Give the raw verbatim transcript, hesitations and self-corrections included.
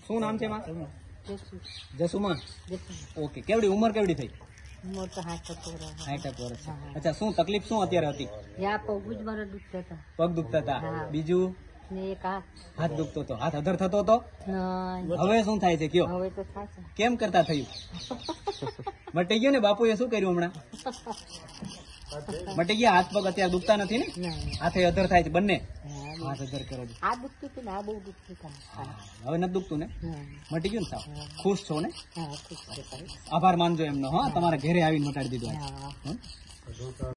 શું નામ છે માં? જસુ જસુમાં. જસુ ઓકે, કેવડી ઉંમર કેવડી થઈ? મોર તો હાથ પકડવા સાઠ વર્ષ. અચ્છા, શું તકલીફ શું અત્યારે હતી? યા પગ જ મારા દુખતા હતા પગ દુખતા હતા, હા. બીજું ને એક હાથ હાથ દુખતો હતો, હાથ અધર થતો હતો. નહીં. હવે શું થાય છે કયો? હવે તો થાશે કેમ કરતા થયું? મટી ગયું ને? બાપુએ શું કર્યું હમણાં? મટી ગયા? હાથ પગ અત્યારે દુખતા નથી ને? નહીં. હાથે અધર થાય છે બંને? હા, હાથ અધર કરો છો. આ દુખતું હતું ને આ બહુ દુખતું હતું હા, હવે નથી દુખતું ને? હા મટી ગયું ને સાવ? ખુશ છો ને? હા ઠીક છે ભાઈ. આભાર માનજો એમનો. હા, તમારા ઘરે આવીને મટાડી દીધું. હા હં?